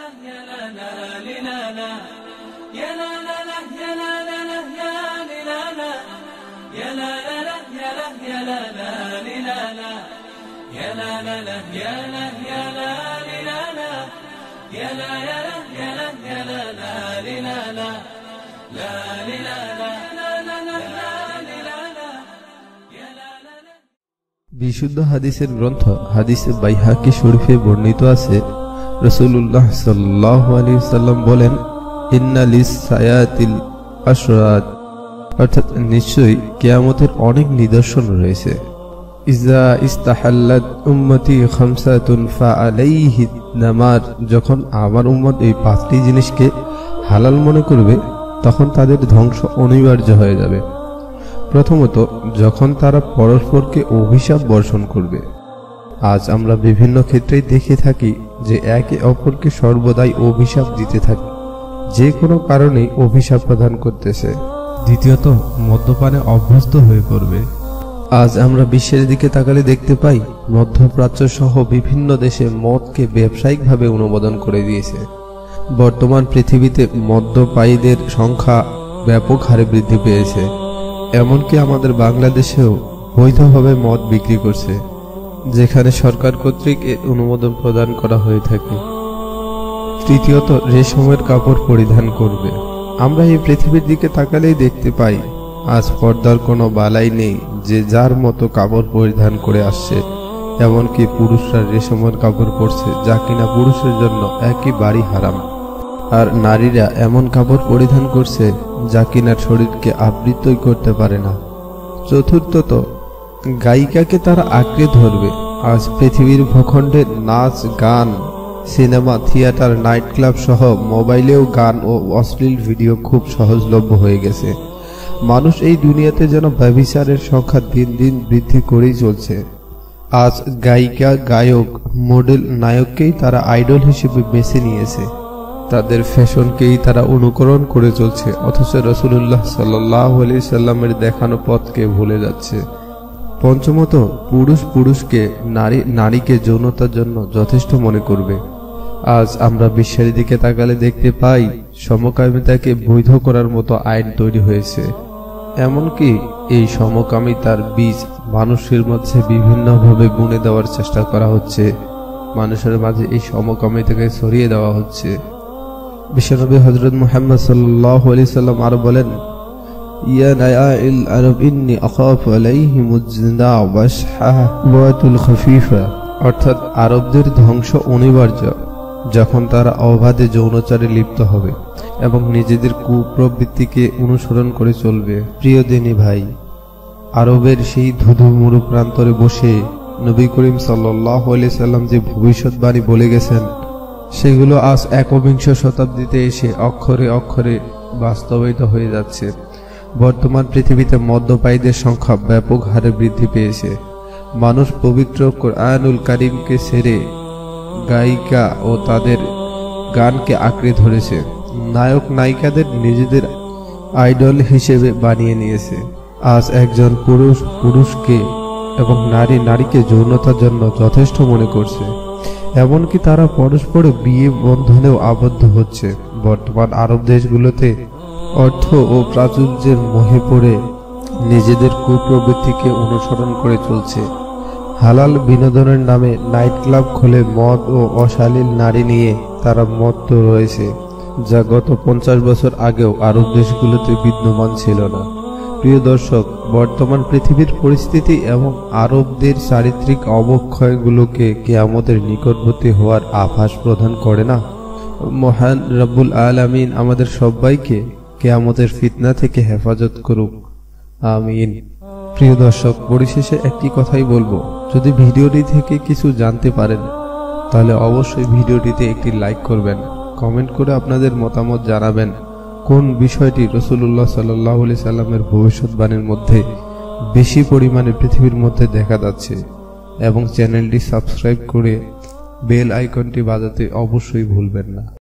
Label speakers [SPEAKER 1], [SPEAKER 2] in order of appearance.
[SPEAKER 1] বিশুদ্ধ হাদিসের গ্রন্থ হাদিসে বাইহাকি শরীফে বর্ণিত আছে, রাসূলুল্লাহ সাল্লাল্লাহু আলাইহি ওয়াসাল্লাম বলেন, ইন্না লিস-সায়াতিল আশরাত, অর্থাৎ নিশ্চয়ই কিয়ামতের অনেক নিদর্শন রয়েছে। ইজা ইস্তাহাল্লাত উম্মতি খামসাতুন ফাআলাইহি নামার, যখন আমার উম্মত এই পাঁচটি জিনিসকে হালাল মনে করবে তখন তাদের ধ্বংস অনিবার্য হয়ে যাবে। প্রথমত, যখন তারা পরস্পরকে অভিশাপ বর্ষণ করবে। আজ আমরা বিভিন্ন ক্ষেত্রেই দেখে থাকি যে একে অপরকে সর্বদাই অভিশাপ দিতে থাকে, যে কোনো কারণেই অভিশাপ প্রদান করতেছে। দ্বিতীয়ত, মদ্যপানে অভ্যস্ত হয়ে পড়বে। আজ আমরা বিশ্বের দিকে তাকালে দেখতে পাই মধ্যপ্রাচ্য সহ বিভিন্ন দেশে মদকে ব্যবসায়িকভাবে অনুমোদন করে দিয়েছে। বর্তমান পৃথিবীতে মদ্যপায়ীদের সংখ্যা ব্যাপক হারে বৃদ্ধি পেয়েছে। এমনকি আমাদের বাংলাদেশেও বৈধভাবে মদ বিক্রি করছে, যেখানে সরকার কর্তৃক এর অনুমোদন প্রদান করা হয়ে থাকে। তৃতীয়ত, রেশমের কাপড় পরিধান করবে। আমরা এই পৃথিবীর দিকে তাকালেই দেখতে পাই আজ পর্দার কোনো বালাই নেই, যে যার মতো কাপড় পরিধান করে আসছে। এমনকি পুরুষরা রেশমের কাপড় পরছে, যা কিনা পুরুষের জন্য একেবারেই হারাম। আর নারীরা এমন কাপড় পরিধান করছে যা কিনা শরীরকে আবৃতই করতে পারে না। চতুর্থত, গায়িকাকে তারা আঁকড়ে ধরবে। আজ পৃথিবীর ভূখণ্ডে নাচ, গান, সিনেমা, থিয়েটার, নাইট ক্লাব সহ মোবাইলেও গান ও অশ্লীল ভিডিও খুব সহজলভ্য হয়ে গেছে। মানুষ এই দুনিয়াতে যেন ব্যভিচারের সংখ্যা দিন দিন বৃদ্ধি করেই চলছে। আজ গায়িকা, গায়ক, মডেল, নায়ককেই তারা আইডল হিসেবে বেছে নিয়েছে। তাদের ফ্যাশনকেই তারা অনুকরণ করে চলছে, অথচ রাসূলুল্লাহ সাল্লাল্লাহু আলাইহি সাল্লামের দেখানো পথকে ভুলে যাচ্ছে। পঞ্চমত, পুরুষ পুরুষকে, নারী নারীকে যৌনতার জন্য যথেষ্ট মনে করবে। আজ আমরা বিশ্বের দিকে তাকালে দেখতে পাই সমকামিতাকে বৈধ করার মতো আইন তৈরি হয়েছে। এমনকি এই সমকামিতার বীজ মানুষের মধ্যে বিভিন্নভাবে বুনে দেওয়ার চেষ্টা করা হচ্ছে। মানুষের মাঝে এই সমকামিতাকে ছড়িয়ে দেওয়া হচ্ছে। বিশ্বনবী হযরত মুহাম্মদ সাল্লাল্লাহু আলাইহি সাল্লাম আরো বলেন, ইয়া নায়াইল আরব ইন্নী আখাফু আলাইহিমুজ জিনা ওয়াশহাওয়াতুল খাফিফা, অর্থাৎ আরবদের ধ্বংস অনিবার্য যখন তারা অবাধে যৌনাচারে লিপ্ত হবে এবং নিজেদের কুপ্রবৃত্তিকে অনুসরণ করে চলবে। প্রিয় দিনী ভাই, আরবের সেই ধুধুমরু প্রান্তরে বসে নবী করিম সাল্লাল্লাহু আলাইহি সাল্লাম যে ভবিষ্যৎবাণী বলে গেছেন, সেগুলো আজ একবিংশ শতাব্দীতে এসে অক্ষরে অক্ষরে বাস্তবায়িত হয়ে যাচ্ছে। বর্তমান পৃথিবীতে মদ্যপায়ীদের সংখ্যা ব্যাপক হারে বৃদ্ধি পেয়েছে। মানুষ পবিত্র কোরআনুল কারীমকে ছেড়ে গায়িকা ও তাদের গানকে আঁকড়ে ধরেছে। নায়ক নায়িকাদের নিজেদের আইডল হিসেবে বানিয়ে নিয়েছে। আজ একজন পুরুষ পুরুষকে এবং নারী নারীকে যৌনতার জন্য যথেষ্ট মনে করছে। এমনকি তারা পরস্পরের বিয়ে বন্ধনেও আবদ্ধ হচ্ছে। বর্তমান আরব দেশগুলোতে অর্থ ও প্রাচুর্যের মোহে পড়ে নিজেদের কুপ্রবৃত্তিকে অনুসরণ করে চলছে। হালাল বিনোদনের নামে নাইট ক্লাব খুলে মদ ও অশালীল নারী নিয়ে তারা মত্ত রয়েছে, যা গত 50 বছর আগেও আরব দেশগুলোতে বিদ্যমান ছিল না। প্রিয় দর্শক, বর্তমান পৃথিবীর পরিস্থিতি এবং আরবদের চারিত্রিক অবক্ষয়গুলোকে কিয়ামতের নিকটবর্তী হওয়ার আভাস প্রদান করে না? মহান রব্বুল আলামিন আমাদের সবাইকে কিয়ামতের ফিতনা থেকে হেফাজত করুক, আমিন। প্রিয় দর্শক, পরিশেষে একটি কথাই বলবো, যদি ভিডিওটি থেকে কিছু জানতে পারেন তাহলে অবশ্যই ভিডিওটিতে একটি লাইক করবেন, কমেন্ট করে আপনাদের মতামত জানাবেন কোন বিষয়টি রাসূলুল্লাহ সাল্লাল্লাহু আলাইহি সাল্লামের ভবিষ্যৎবাণীর মধ্যে বেশি পরিমাণে পৃথিবীর মধ্যে দেখা যাচ্ছে, এবং চ্যানেলটি সাবস্ক্রাইব করে বেল আইকনটি বাজাতে অবশ্যই ভুলবেন না।